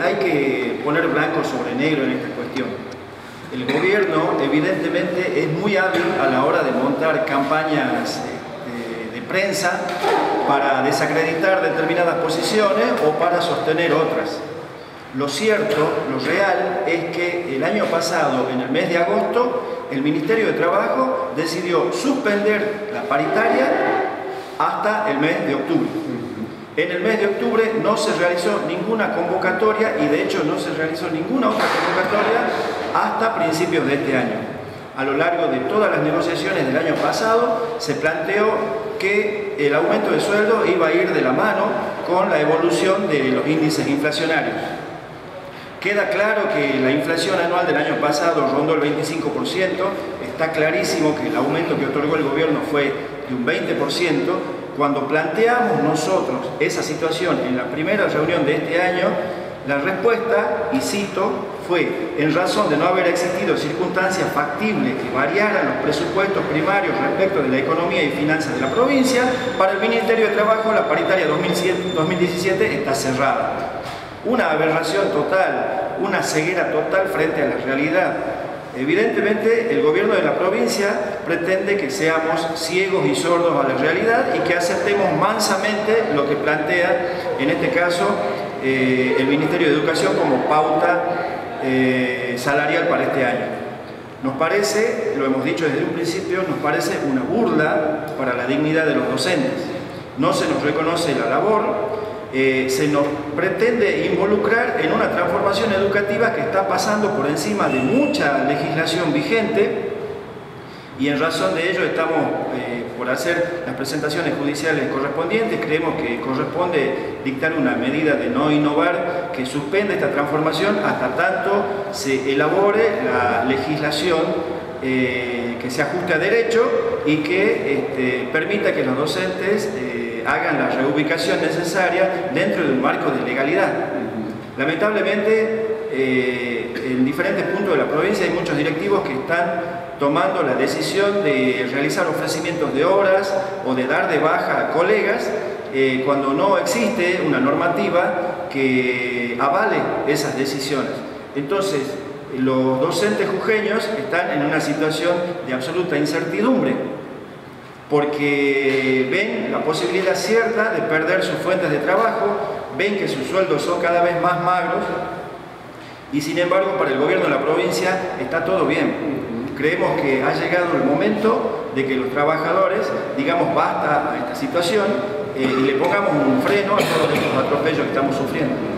hay que poner blanco sobre negro en esta cuestión. El gobierno evidentemente es muy hábil a la hora de montar campañas de prensa para desacreditar determinadas posiciones o para sostener otras. Lo cierto, lo real, es que el año pasado, en el mes de agosto, el Ministerio de Trabajo decidió suspender la paritaria hasta el mes de octubre. En el mes de octubre no se realizó ninguna convocatoria y de hecho no se realizó ninguna otra convocatoria hasta principios de este año. A lo largo de todas las negociaciones del año pasado se planteó que el aumento de sueldo iba a ir de la mano con la evolución de los índices inflacionarios. Queda claro que la inflación anual del año pasado rondó el 25%, está clarísimo que el aumento que otorgó el gobierno fue de un 20%. Cuando planteamos nosotros esa situación en la primera reunión de este año, la respuesta, y cito, fue: en razón de no haber existido circunstancias factibles que variaran los presupuestos primarios respecto de la economía y finanzas de la provincia, para el Ministerio de Trabajo la paritaria 2017 está cerrada. Una aberración total, una ceguera total frente a la realidad. Evidentemente, el gobierno de la provincia pretende que seamos ciegos y sordos a la realidad y que aceptemos mansamente lo que plantea, en este caso, el Ministerio de Educación como pauta salarial para este año. Nos parece, lo hemos dicho desde un principio, nos parece una burla para la dignidad de los docentes. No se nos reconoce la labor. Se nos pretende involucrar en una transformación educativa que está pasando por encima de mucha legislación vigente y en razón de ello estamos por hacer las presentaciones judiciales correspondientes. Creemos que corresponde dictar una medida de no innovar que suspenda esta transformación hasta tanto se elabore la legislación que se ajuste a derecho y que permita que los docentes hagan la reubicación necesaria dentro de un marco de legalidad. Lamentablemente, en diferentes puntos de la provincia hay muchos directivos que están tomando la decisión de realizar ofrecimientos de horas o de dar de baja a colegas cuando no existe una normativa que avale esas decisiones. Entonces, los docentes jujeños están en una situación de absoluta incertidumbre, porque ven la posibilidad cierta de perder sus fuentes de trabajo, ven que sus sueldos son cada vez más magros y sin embargo para el gobierno de la provincia está todo bien. Creemos que ha llegado el momento de que los trabajadores digamos basta a esta situación y le pongamos un freno a todos estos atropellos que estamos sufriendo.